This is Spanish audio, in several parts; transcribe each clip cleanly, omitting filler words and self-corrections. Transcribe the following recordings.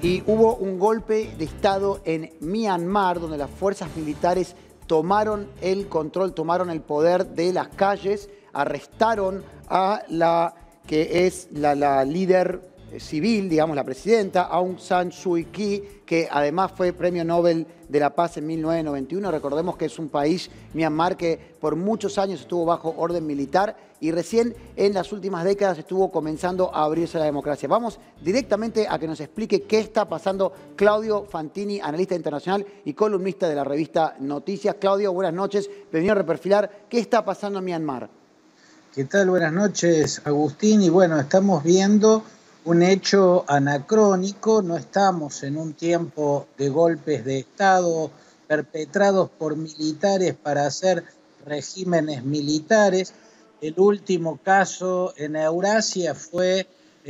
Y hubo un golpe de Estado en Myanmar, donde las fuerzas militares tomaron el control, tomaron el poder de las calles, arrestaron a la que es la líder civil, digamos, la presidenta, Aung San Suu Kyi, que además fue Premio Nobel de la Paz en 1991. Recordemos que es un país, Myanmar, que por muchos años estuvo bajo orden militar y recién en las últimas décadas estuvo comenzando a abrirse la democracia. Vamos directamente a que nos explique qué está pasando Claudio Fantini, analista internacional y columnista de la revista Noticias. Claudio, buenas noches. Bienvenido a Reperfilar. ¿Qué está pasando en Myanmar? ¿Qué tal? Buenas noches, Agustín. Y bueno, estamos viendo un hecho anacrónico. No estamos en un tiempo de golpes de Estado perpetrados por militares para hacer regímenes militares. El último caso en Eurasia fue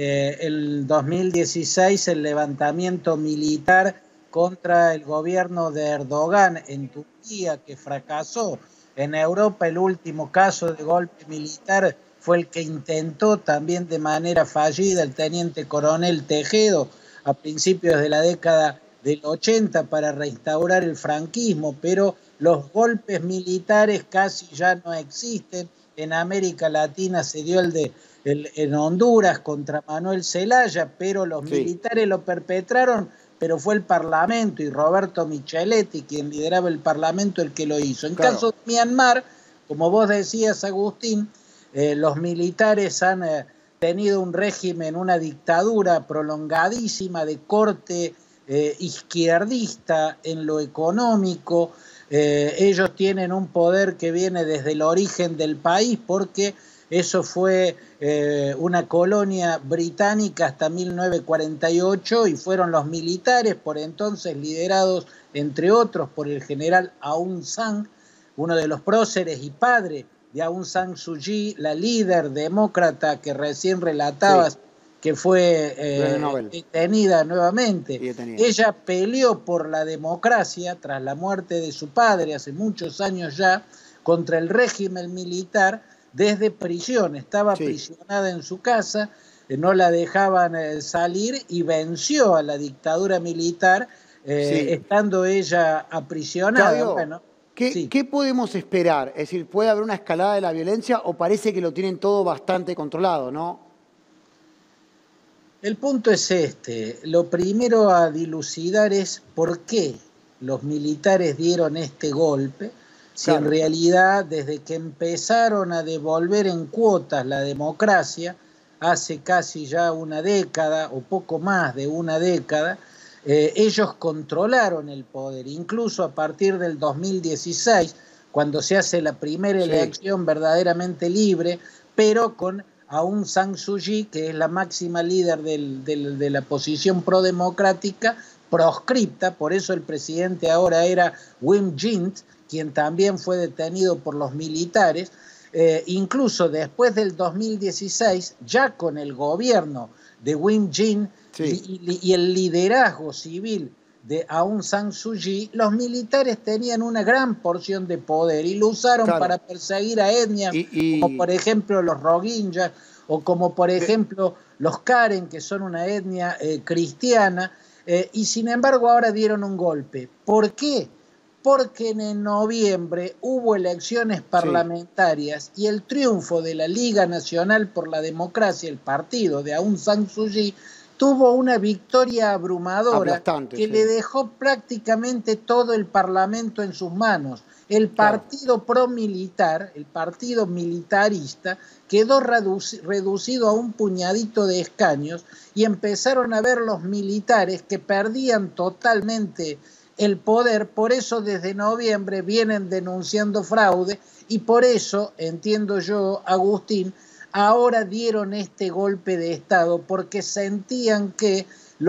el 2016, el levantamiento militar contra el gobierno de Erdogan en Turquía, que fracasó. En Europa el último caso de golpe militar fue el que intentó también de manera fallida el teniente coronel Tejedo a principios de la década del 80 para restaurar el franquismo, pero los golpes militares casi ya no existen. En América Latina se dio en Honduras contra Manuel Zelaya, pero los militares lo perpetraron, pero fue el Parlamento y Roberto Micheletti, quien lideraba el Parlamento, el que lo hizo. En caso de Myanmar, como vos decías, Agustín, los militares han tenido un régimen, una dictadura prolongadísima de corte izquierdista en lo económico. Ellos tienen un poder que viene desde el origen del país, porque eso fue una colonia británica hasta 1948 y fueron los militares, por entonces liderados, entre otros, por el general Aung San, uno de los próceres y padre de Aung San Suu Kyi, la líder demócrata que recién relatabas, que fue detenida nuevamente. Ella peleó por la democracia tras la muerte de su padre hace muchos años ya, contra el régimen militar desde prisión. Estaba aprisionada en su casa, no la dejaban salir y venció a la dictadura militar estando ella aprisionada. Claudio, bueno, ¿qué podemos esperar? Es decir, ¿puede haber una escalada de la violencia o parece que lo tienen todo bastante controlado, no? El punto es este. Lo primero a dilucidar es por qué los militares dieron este golpe, si en realidad desde que empezaron a devolver en cuotas la democracia, hace casi ya una década o poco más de una década, ellos controlaron el poder, incluso a partir del 2016, cuando se hace la primera elección verdaderamente libre, pero con Aung San Suu Kyi, que es la máxima líder de la posición prodemocrática, proscripta. Por eso el presidente ahora era Win Myint, quien también fue detenido por los militares. Incluso después del 2016, ya con el gobierno de Win Myint y el liderazgo civil de Aung San Suu Kyi, los militares tenían una gran porción de poder y lo usaron para perseguir a etnias como por ejemplo los Rohingyas o como por ejemplo los Karen, que son una etnia cristiana, y sin embargo ahora dieron un golpe. ¿Por qué? Porque en noviembre hubo elecciones parlamentarias y el triunfo de la Liga Nacional por la Democracia, el partido de Aung San Suu Kyi, tuvo una victoria abrumadora que le dejó prácticamente todo el Parlamento en sus manos. El partido promilitar, el partido militarista, quedó reducido a un puñadito de escaños y empezaron a ver los militares que perdían totalmente el poder. Por eso desde noviembre vienen denunciando fraude y por eso, entiendo yo, Agustín, ahora dieron este golpe de Estado porque sentían que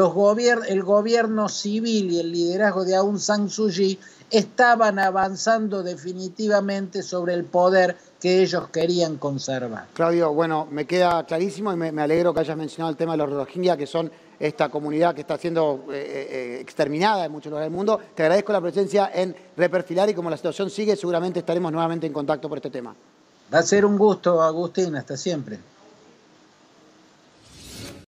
el gobierno civil y el liderazgo de Aung San Suu Kyi estaban avanzando definitivamente sobre el poder que ellos querían conservar. Claudio, bueno, me queda clarísimo y me alegro que hayas mencionado el tema de los Rohingya, que son esta comunidad que está siendo exterminada en muchos lugares del mundo. Te agradezco la presencia en Reperfilar y como la situación sigue, seguramente estaremos nuevamente en contacto por este tema. Va a ser un gusto, Agustín. Hasta siempre.